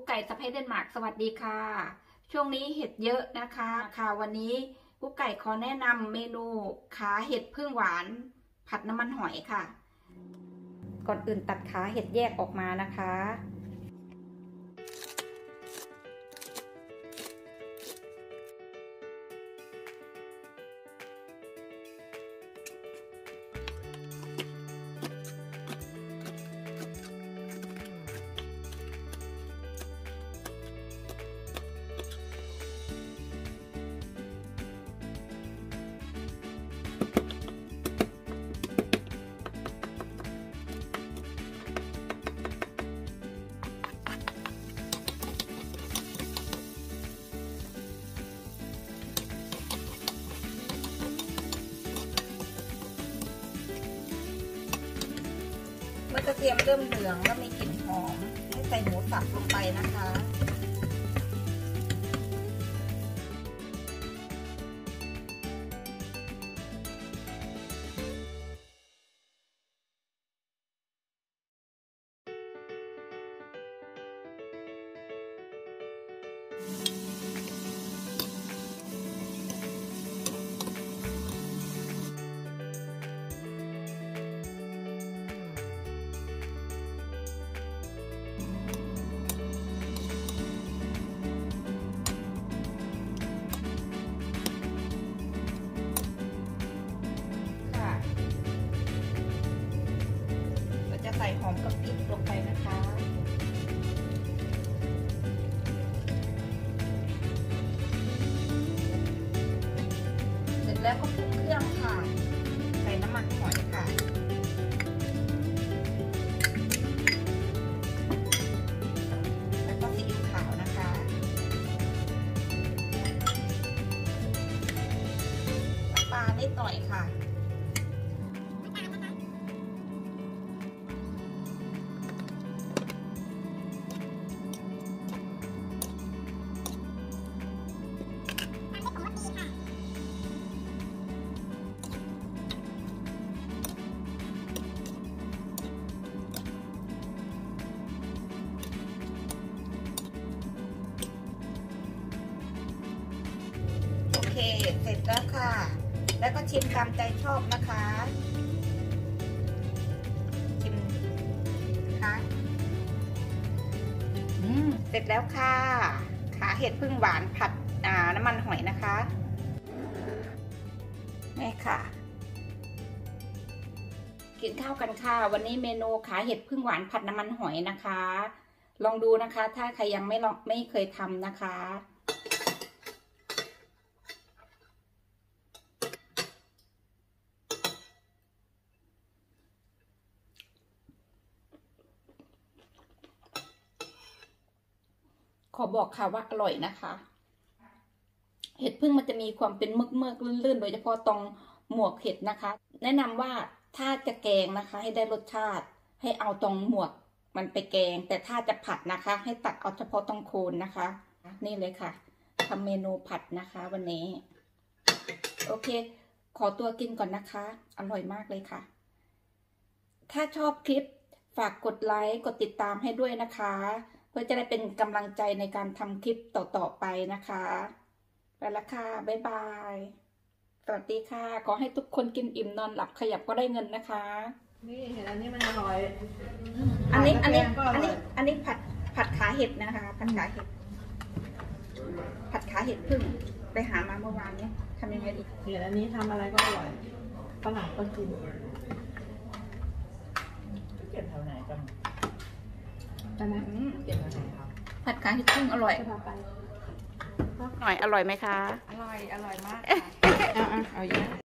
ไก่สะใภ้เดนมาร์กสวัสดีค่ะช่วงนี้เห็ดเยอะนะคะวันนี้กุ๊กไก่ขอแนะนำเมนูขาเห็ดพึ่งหวานผัดน้ำมันหอยค่ะก่อนอื่นตัดขาเห็ดแยกออกมานะคะเมื่อกระเทียมเริ่มเหลืองแล้วมีกลิ่นหอมให้ใส่หมูสับลงไปนะคะใส่หอมกับพริกลงไปนะคะเสร็จแล้วก็ปรุงเครื่องค่ะใส่น้ำมันหอยค่ะแล้วก็ซีอิ๊วขาวนะคะน้ำปลานิดหน่อยค่ะโอเคเสร็จแล้วค่ะแล้วก็ชิมตามใจชอบนะคะชิมค่ะเสร็จแล้วค่ะขาเห็ดพึ่งหวานผัดน้ำมันหอยนะคะนี่ค่ะกินข้าวกันค่ะวันนี้เมนูขาเห็ดพึ่งหวานผัดน้ำมันหอยนะคะลองดูนะคะถ้าใครยังไม่เคยทำนะคะขอบอกค่ะว่าอร่อยนะคะเห็ดพึ่งมันจะมีความเป็นเมือกลื่นๆโดยเฉพาะตรงหมวกเห็ดนะคะแนะนำว่าถ้าจะแกงนะคะให้ได้รสชาติให้เอาตรงหมวกมันไปแกงแต่ถ้าจะผัดนะคะให้ตัดเอาเฉพาะตรงโคนนะคะนี่เลยค่ะทำเมนูผัดนะคะวันนี้โอเคขอตัวกินก่อนนะคะอร่อยมากเลยค่ะถ้าชอบคลิปฝากกดไลค์กดติดตามให้ด้วยนะคะเพื่อจะได้เป็นกำลังใจในการทำคลิปต่อๆไปนะคะไปละค่ะบ๊ายบายสวัสดีค่ะขอให้ทุกคนกินอิ่มนอนหลับขยับก็ได้เงินนะคะนี่เห็นอันนี้มันอร่อยอันนี้ผัดขาเห็ดนะคะผัดขาเห็ดพึ่งไปหามาเมื่อวานนี้ทำยังไงดีเห็นอันนี้ทำอะไรก็อร่อยฝรั่งก็กินเก็บแถวไหนกันใช่ไหมเก็บแถวไหนครับผัดขาเห็ดพึ่งอร่อยหน่อยอร่อยไหมคะอร่อยมากเอาเยอะ